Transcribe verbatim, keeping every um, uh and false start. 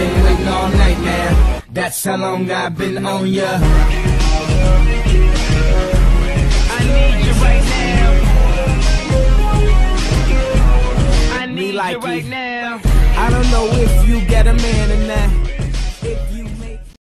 been waiting all night now. That's how long I've been on ya. I need you right now. I need like you right it. now. I don't know if you get a man or not.